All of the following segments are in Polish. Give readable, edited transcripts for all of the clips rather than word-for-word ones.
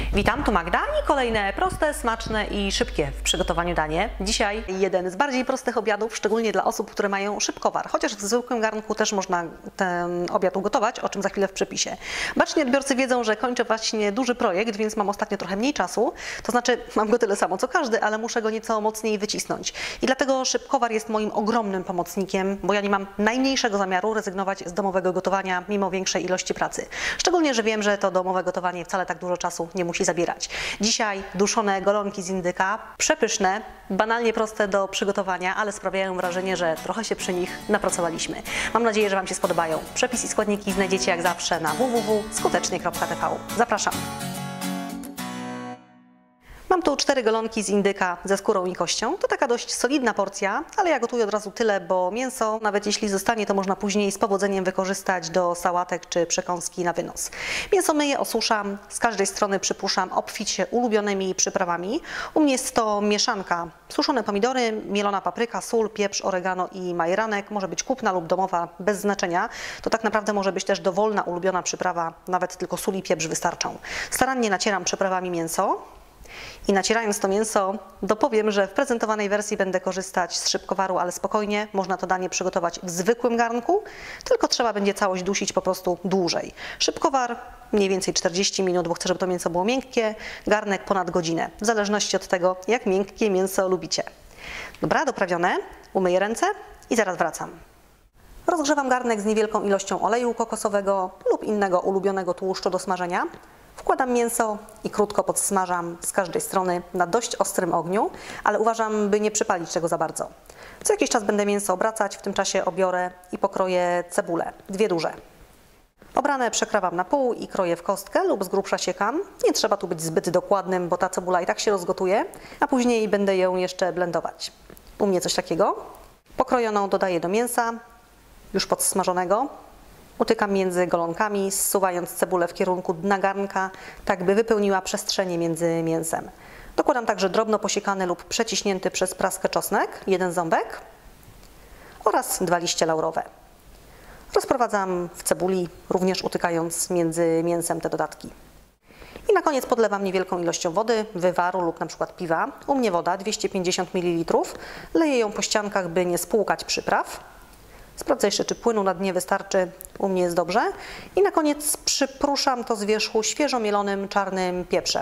Witam, tu Magda i kolejne proste, smaczne i szybkie w przygotowaniu danie. Dzisiaj jeden z bardziej prostych obiadów, szczególnie dla osób, które mają szybkowar. Chociaż w zwykłym garnku też można ten obiad ugotować, o czym za chwilę w przepisie. Baczni odbiorcy wiedzą, że kończę właśnie duży projekt, więc mam ostatnio trochę mniej czasu. To znaczy mam go tyle samo co każdy, ale muszę go nieco mocniej wycisnąć. I dlatego szybkowar jest moim ogromnym pomocnikiem, bo ja nie mam najmniejszego zamiaru rezygnować z domowego gotowania mimo większej ilości pracy. Szczególnie, że wiem, że to domowe gotowanie wcale tak dużo czasu nie musi zabierać. Dzisiaj duszone golonki z indyka, przepyszne, banalnie proste do przygotowania, ale sprawiają wrażenie, że trochę się przy nich napracowaliśmy. Mam nadzieję, że Wam się spodobają. Przepis i składniki znajdziecie jak zawsze na www.skutecznie.tv. Zapraszam! Mam tu 4 golonki z indyka ze skórą i kością. To taka dość solidna porcja, ale ja gotuję od razu tyle, bo mięso, nawet jeśli zostanie, to można później z powodzeniem wykorzystać do sałatek czy przekąski na wynos. Mięso myję, osuszam, z każdej strony przypuszczam obficie ulubionymi przyprawami. U mnie jest to mieszanka: suszone pomidory, mielona papryka, sól, pieprz, oregano i majeranek. Może być kupna lub domowa, bez znaczenia. To tak naprawdę może być też dowolna ulubiona przyprawa, nawet tylko sól i pieprz wystarczą. Starannie nacieram przyprawami mięso. I nacierając to mięso, dopowiem, że w prezentowanej wersji będę korzystać z szybkowaru, ale spokojnie, można to danie przygotować w zwykłym garnku, tylko trzeba będzie całość dusić po prostu dłużej. Szybkowar mniej więcej 40 minut, bo chcę, żeby to mięso było miękkie, garnek ponad godzinę, w zależności od tego, jak miękkie mięso lubicie. Dobra, doprawione, umyję ręce i zaraz wracam. Rozgrzewam garnek z niewielką ilością oleju kokosowego lub innego ulubionego tłuszczu do smażenia. Wkładam mięso i krótko podsmażam z każdej strony na dość ostrym ogniu, ale uważam, by nie przypalić tego za bardzo. Co jakiś czas będę mięso obracać, w tym czasie obiorę i pokroję cebulę, 2 duże. Obrane przekrawam na pół i kroję w kostkę lub z grubsza siekam. Nie trzeba tu być zbyt dokładnym, bo ta cebula i tak się rozgotuje, a później będę ją jeszcze blendować. U mnie coś takiego. Pokrojoną dodaję do mięsa, już podsmażonego. Utykam między golonkami, zsuwając cebulę w kierunku dna garnka, tak by wypełniła przestrzenie między mięsem. Dokładam także drobno posiekany lub przeciśnięty przez praskę czosnek, 1 ząbek oraz 2 liście laurowe. Rozprowadzam w cebuli, również utykając między mięsem te dodatki. I na koniec podlewam niewielką ilością wody, wywaru lub na przykład piwa. U mnie woda 250 ml. Leję ją po ściankach, by nie spłukać przypraw. Sprawdzę jeszcze, czy płynu na dnie wystarczy. U mnie jest dobrze. I na koniec przypruszam to z wierzchu świeżo mielonym czarnym pieprzem.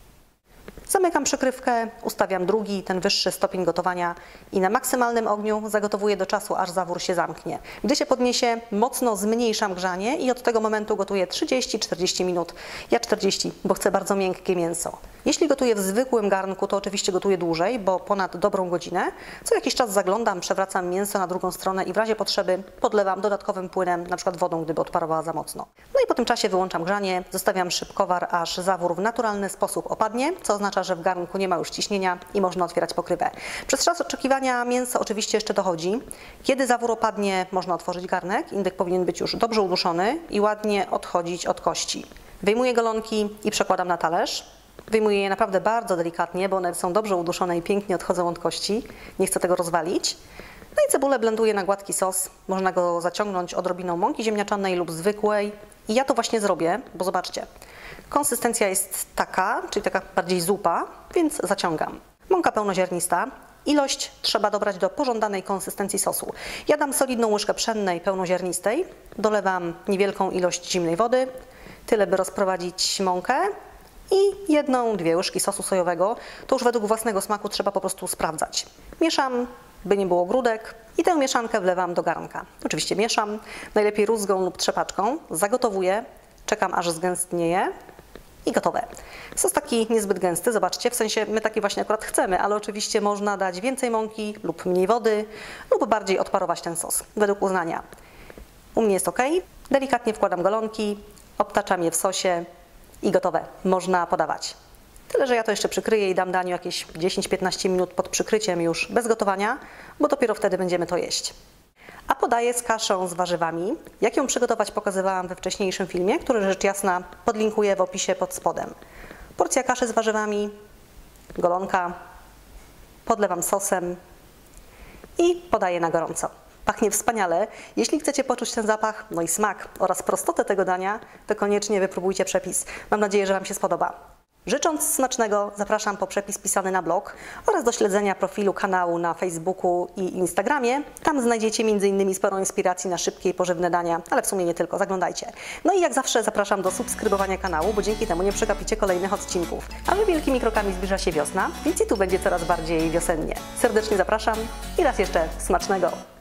Zamykam przykrywkę, ustawiam drugi, ten wyższy stopień gotowania i na maksymalnym ogniu zagotowuję do czasu, aż zawór się zamknie. Gdy się podniesie, mocno zmniejszam grzanie i od tego momentu gotuję 30-40 minut. Ja 40, bo chcę bardzo miękkie mięso. Jeśli gotuję w zwykłym garnku, to oczywiście gotuję dłużej, bo ponad dobrą godzinę. Co jakiś czas zaglądam, przewracam mięso na drugą stronę i w razie potrzeby podlewam dodatkowym płynem, na przykład wodą, gdyby odparowała za mocno. No i po tym czasie wyłączam grzanie, zostawiam szybkowar, aż zawór w naturalny sposób opadnie, co oznacza, że w garnku nie ma już ciśnienia i można otwierać pokrywę. Przez czas oczekiwania mięso oczywiście jeszcze dochodzi. Kiedy zawór opadnie, można otworzyć garnek. Indyk powinien być już dobrze uduszony i ładnie odchodzić od kości. Wyjmuję golonki i przekładam na talerz. Wyjmuję je naprawdę bardzo delikatnie, bo one są dobrze uduszone i pięknie odchodzą od kości. Nie chcę tego rozwalić. No i cebulę blenduję na gładki sos. Można go zaciągnąć odrobiną mąki ziemniaczanej lub zwykłej. I ja to właśnie zrobię, bo zobaczcie. Konsystencja jest taka, czyli taka bardziej zupa, więc zaciągam. Mąka pełnoziarnista. Ilość trzeba dobrać do pożądanej konsystencji sosu. Ja dam solidną łyżkę pszennej pełnoziarnistej. Dolewam niewielką ilość zimnej wody. Tyle, by rozprowadzić mąkę. I 1-2 łyżki sosu sojowego. To już według własnego smaku trzeba po prostu sprawdzać. Mieszam, by nie było grudek i tę mieszankę wlewam do garnka. Oczywiście mieszam, najlepiej rózgą lub trzepaczką. Zagotowuję, czekam aż zgęstnieje i gotowe. Sos taki niezbyt gęsty, zobaczcie, w sensie my taki właśnie akurat chcemy, ale oczywiście można dać więcej mąki lub mniej wody lub bardziej odparować ten sos, według uznania. U mnie jest ok. Delikatnie wkładam golonki, obtaczam je w sosie i gotowe. Można podawać. Tyle, że ja to jeszcze przykryję i dam daniu jakieś 10-15 minut pod przykryciem już bez gotowania, bo dopiero wtedy będziemy to jeść. A podaję z kaszą z warzywami. Jak ją przygotować, pokazywałam we wcześniejszym filmie, który rzecz jasna podlinkuję w opisie pod spodem. Porcja kaszy z warzywami, golonka, podlewam sosem i podaję na gorąco. Pachnie wspaniale. Jeśli chcecie poczuć ten zapach, no i smak oraz prostotę tego dania, to koniecznie wypróbujcie przepis. Mam nadzieję, że Wam się spodoba. Życząc smacznego, zapraszam po przepis pisany na blog oraz do śledzenia profilu kanału na Facebooku i Instagramie. Tam znajdziecie m.in. sporo inspiracji na szybkie i pożywne dania, ale w sumie nie tylko, zaglądajcie. No i jak zawsze zapraszam do subskrybowania kanału, bo dzięki temu nie przegapicie kolejnych odcinków. A że wielkimi krokami zbliża się wiosna, więc i tu będzie coraz bardziej wiosennie. Serdecznie zapraszam i raz jeszcze smacznego!